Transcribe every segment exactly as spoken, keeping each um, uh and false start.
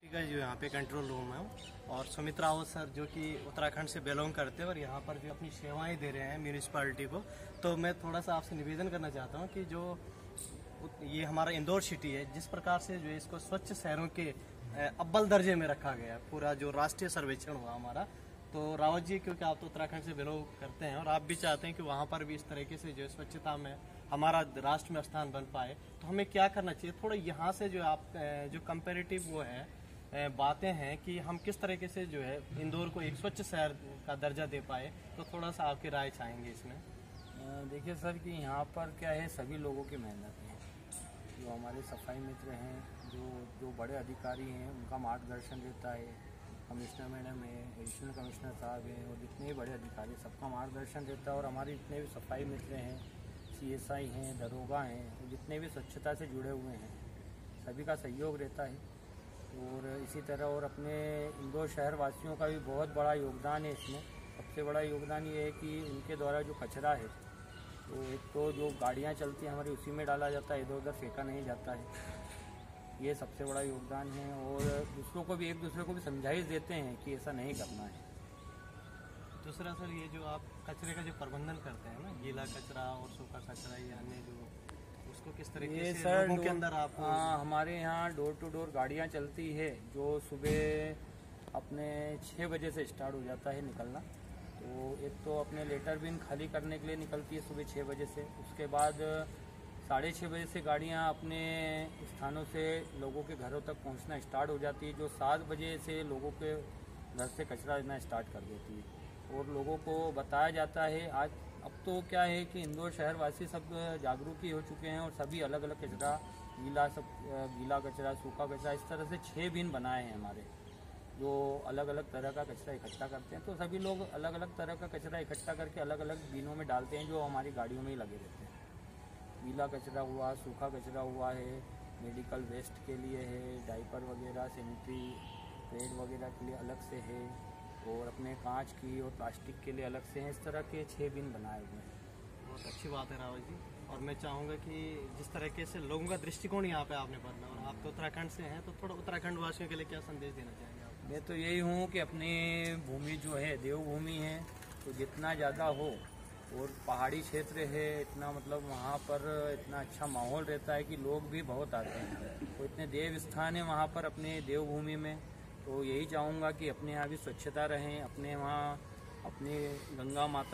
का जो यहाँ पे कंट्रोल रूम है और सुमित रावत सर जो कि उत्तराखंड से बिलोंग करते हैं और यहाँ पर जो अपनी सेवाएं दे रहे हैं म्यूनिसिपैलिटी को, तो मैं थोड़ा सा आपसे निवेदन करना चाहता हूँ कि जो ये हमारा इंदौर सिटी है, जिस प्रकार से जो इसको स्वच्छ शहरों के अव्वल दर्जे में रखा गया है, पूरा जो राष्ट्रीय सर्वेक्षण हुआ हमारा, तो रावत जी क्योंकि आप तो उत्तराखंड से बिलोंग करते हैं और आप भी चाहते हैं कि वहाँ पर भी इस तरीके से जो स्वच्छता में हमारा राष्ट्र में स्थान बन पाए, तो हमें क्या करना चाहिए? थोड़ा यहाँ से जो आप जो कंपेरेटिव वो है बातें हैं कि हम किस तरीके से जो है इंदौर को एक स्वच्छ शहर का दर्जा दे पाए, तो थोड़ा सा आपकी राय चाहेंगे इसमें। देखिए सर कि यहाँ पर क्या है, सभी लोगों की मेहनत है। जो हमारे सफाई मित्र हैं, जो जो बड़े अधिकारी हैं, उनका मार्गदर्शन रहता है। कमिश्नर मैडम है, एडिशनल कमिश्नर साहब हैं और जितने भी बड़े अधिकारी, सबका मार्गदर्शन रहता है। और हमारे जितने भी सफाई मित्र हैं, सी एस आई हैं, दरोगा हैं, जितने भी स्वच्छता से जुड़े हुए हैं, सभी का सहयोग रहता है। और इसी तरह और अपने इंदौर शहर वासियों का भी बहुत बड़ा योगदान है इसमें। सबसे बड़ा योगदान ये है कि उनके द्वारा जो कचरा है, तो एक तो जो गाड़ियाँ चलती हैं हमारी, उसी में डाला जाता है, इधर उधर फेंका नहीं जाता है। ये सबसे बड़ा योगदान है। और दूसरों को भी, एक दूसरे को भी समझाइश देते हैं कि ऐसा नहीं करना है। दूसरा सर, ये जो आप कचरे का जो प्रबंधन करते हैं ना, गीला कचरा और सूखा कचरा, ये अन्य जो, उसको किस तरीके से सर लोगों के अंदर आप? हाँ, हमारे यहाँ डोर टू डोर गाड़ियाँ चलती है, जो सुबह अपने छः बजे से स्टार्ट हो जाता है निकलना। तो एक तो अपने लेटर बिन खाली करने के लिए निकलती है सुबह छः बजे से। उसके बाद साढ़े छः बजे से गाड़ियाँ अपने स्थानों से लोगों के घरों तक पहुँचना स्टार्ट हो जाती है, जो सात बजे से लोगों के घर से कचरा लेना स्टार्ट कर देती है। और लोगों को बताया जाता है, आज अब तो क्या है कि इंदौर शहरवासी सब जागरूक ही हो चुके हैं और सभी अलग अलग कचरा, गीला सब गीला कचरा, सूखा कचरा, इस तरह से छः बिन बनाए हैं हमारे, जो अलग अलग तरह का कचरा इकट्ठा करते हैं। तो सभी लोग अलग अलग तरह का कचरा इकट्ठा करके अलग अलग बिनों में डालते हैं, जो हमारी गाड़ियों में ही लगे रहते हैं। गीला कचरा हुआ, सूखा कचरा हुआ है, मेडिकल वेस्ट के लिए है, डाइपर वगैरह, सैनिटरी पैड वगैरह के लिए अलग से है, और अपने कांच की और प्लास्टिक के लिए अलग से हैं। इस तरह के छः बिन बनाए हुए हैं। बहुत अच्छी बात है रावत जी। और मैं चाहूँगा कि जिस तरीके से लोगों का दृष्टिकोण यहाँ पे आपने बदला, और आप तो उत्तराखंड से हैं, तो थोड़ा उत्तराखंड वासियों के लिए क्या संदेश देना चाहेंगे आप? मैं तो यही हूँ कि अपनी भूमि जो है देवभूमि है, तो जितना ज़्यादा हो, और पहाड़ी क्षेत्र है इतना, मतलब वहाँ पर इतना अच्छा माहौल रहता है कि लोग भी बहुत आते हैं। तो इतने देव स्थान है वहाँ पर अपने देवभूमि में, तो यही चाहूँगा कि अपने यहाँ भी स्वच्छता रहें, अपने वहाँ अपने गंगा माता।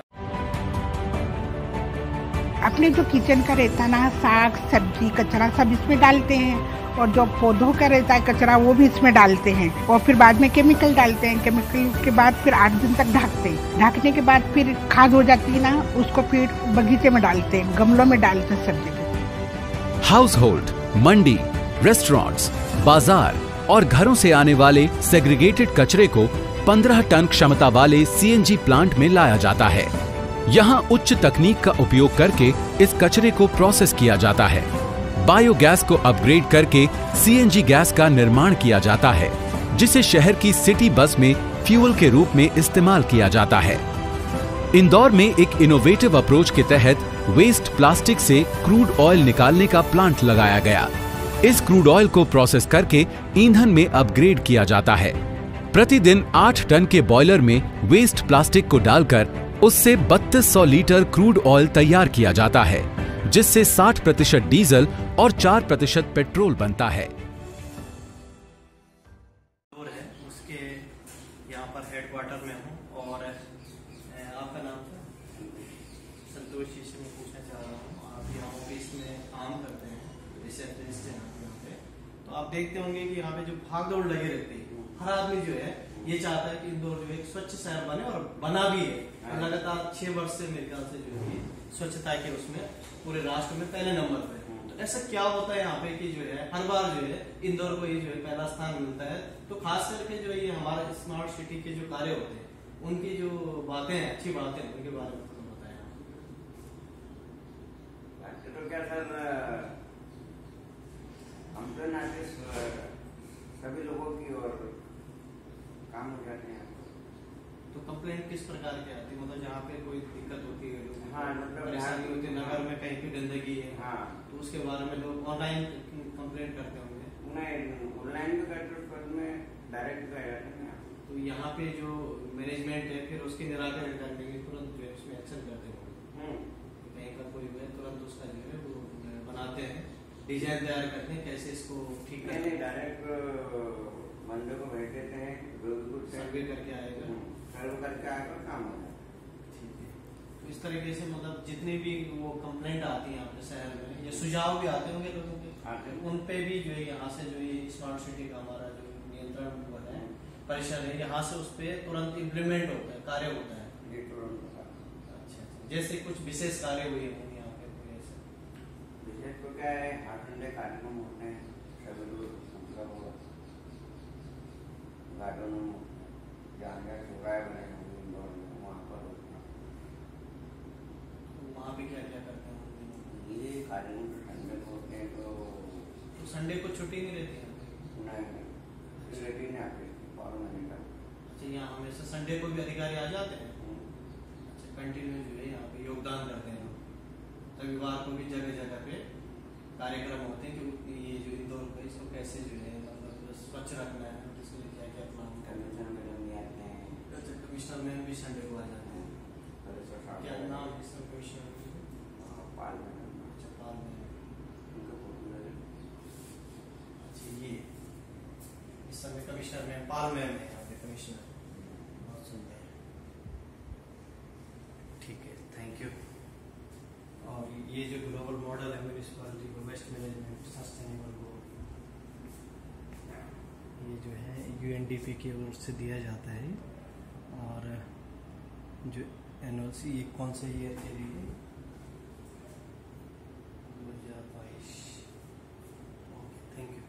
अपने जो किचन का रहता है ना, साग सब्जी कचरा सब इसमें डालते हैं, और जो पौधों का रहता है कचरा वो भी इसमें डालते हैं, और फिर बाद में केमिकल डालते हैं। केमिकल के बाद फिर आठ दिन तक ढकते हैं। ढकने के बाद फिर खाद हो जाती है ना, उसको फिर बगीचे में डालते हैं, गमलों में डालते हैं सब्जी में। हाउस होल्ड, मंडी, रेस्टोरेंट्स, बाजार और घरों से आने वाले सेग्रीगेटेड कचरे को पंद्रह टन क्षमता वाले सी एन जी प्लांट में लाया जाता है। यहाँ उच्च तकनीक का उपयोग करके इस कचरे को प्रोसेस किया जाता है। बायोगैस को अपग्रेड करके सी एन जी गैस का निर्माण किया जाता है, जिसे शहर की सिटी बस में फ्यूल के रूप में इस्तेमाल किया जाता है। इंदौर में एक इनोवेटिव अप्रोच के तहत वेस्ट प्लास्टिक से क्रूड ऑयल निकालने का प्लांट लगाया गया। इस क्रूड ऑयल को प्रोसेस करके ईंधन में अपग्रेड किया जाता है। प्रतिदिन आठ टन के बॉयलर में वेस्ट प्लास्टिक को डालकर उससे बत्तीस सौ लीटर क्रूड ऑयल तैयार किया जाता है, जिससे साठ प्रतिशत डीजल और चार प्रतिशत पेट्रोल बनता है। उसके यहाँ पर हेडक्वार्टर में हूँ, और आपका नाम था? संतोष जी से मैं पूछना चाह रहा हूँ, आप यहाँ ऑफिस में काम करते हैं, रिसेप्शनिस्ट हैं यहाँ पे, तो आप देखते होंगे कि यहाँ पे जो भाग दौड़ लगे रहती है, हर आदमी जो है ये चाहता है कि इंदौर जो एक स्वच्छ शहर बने, और बना भी है। लगातार छह वर्ष से मेरे ख्याल से जो है स्वच्छता के उसमें पूरे राष्ट्र में पहले नंबर पे। तो ऐसा क्या होता है यहाँ पे कि जो है हर बार जो है इंदौर को ये जो है पहला स्थान मिलता है? तो खास करके जो ये हमारे स्मार्ट सिटी के जो कार्य होते हैं, उनकी जो बातें हैं, अच्छी बातें हैं, उनके बारे में तो बताएं। तो क्या सर, हम तो ना सभी लोगों की और काम हो जाते हैं। तो कंप्लेंट किस प्रकार की आती है? मतलब जहाँ पे कोई दिक्कत होती है, हाँ, मतलब परेशानी होती है, नगर में कहीं पे गंदगी है, हाँ, तो उसके बारे में लोग ऑनलाइन कंप्लेंट करते होंगे? नहीं, ऑनलाइन भी करते, में डायरेक्ट गए हैं। तो यहाँ पे जो मैनेजमेंट है फिर उसके निराकरण करने के तुरंत जो है उसमें एक्शन करते हैं। कहीं का कोई हुआ तुरंत उसका जो है वो बनाते हैं, डिजाइन तैयार करते हैं कैसे इसको ठीक करते हैं। डायरेक्ट बंदे को भेज देते हैं, सर्वे करके आएगा, सर्वे करके आएगा, काम हो जाएगा। ठीक है। तो इस तरीके से मतलब जितने भी वो कंप्लेंट आती है आपके शहर में या सुझाव भी आते होंगे लोगों के, उन पे भी जो है यहाँ से जो ये स्मार्ट सिटी का हमारा जो नियंत्रण हुआ है परिसर है यहाँ से उस पर तुरंत इम्प्लीमेंट होता है, कार्य होता है। ये तुरंत होता है। अच्छा, जैसे कुछ विशेष कार्य हुए होंगे यहाँ पे कोई ऐसे? विशेष तो क्या है, हाथ ठंडे कार्यक्रम होते हैं, सभी लोग मतलब गार्डन में जहाँ जहाँ चौराहे बने होंगे इंदौर में वहाँ पर होते हैं। वहाँ भी क्या क्या करते हैं? ये कार्यक्रम ठंडे होते हैं तो तो संडे को छुट्टी नहीं रहती है? नहीं नहीं रेडी नहीं आते बारह महीने का। अच्छा, यहाँ हमेशा संडे को भी अधिकारी आ जाते हैं? अच्छा, कंटिन्यू जो है यहाँ पे योगदान करते हैं लोग। रविवार को भी जगह जगह पे कार्यक्रम होते हैं कि ये जो इंदौर को इसको कैसे जो है मतलब स्वच्छ रखना है, इसके लिए क्या क्या प्लान करना है। कमिश्नर मैडम भी आते हैं। अच्छा, कमिश्नर मैम भी संडे को आ जाते हैं। क्या नाम है इसका कमिश्नर? पाल मैडम। अच्छा, पाल मैम। अच्छा, ये इस समय कमिश्नर मैम पाल मैम है यहाँ पे कमिश्नर, बहुत सुंदर। ठीक है, थैंक यू। और ये जो ग्लोबल मॉडल है म्यूनिसिपैलिटी को वेस्ट मैनेजमेंट सस्टेनेबल वो ये जो है यूएनडीपी की ओर से दिया जाता है। और जो एनुअल सी ये कौन से ईयर के लिए? दो हजार बाईस। Thank you.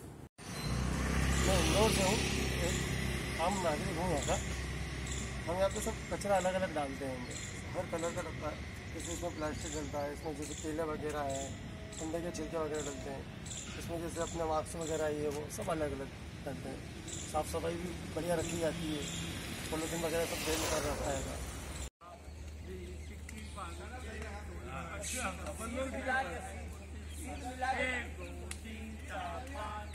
मैं इंदौर से हूँ, एक आम नागरिक हूँ यहाँ का। हम यहाँ पे सब कचरा अलग अलग डालते हैं, हर कलर का डब्बा है। जैसे इसमें प्लास्टिक डलता है, इसमें जैसे केले वगैरह है, अंडे के छिलके वगैरह डलते हैं, इसमें जैसे अपने मार्क्स वगैरह ये वो सब अलग अलग डलते हैं। साफ़ सफाई भी बढ़िया रखी जाती है, पॉलीथीन वगैरह सब बेल कर रहता है। अच्छा,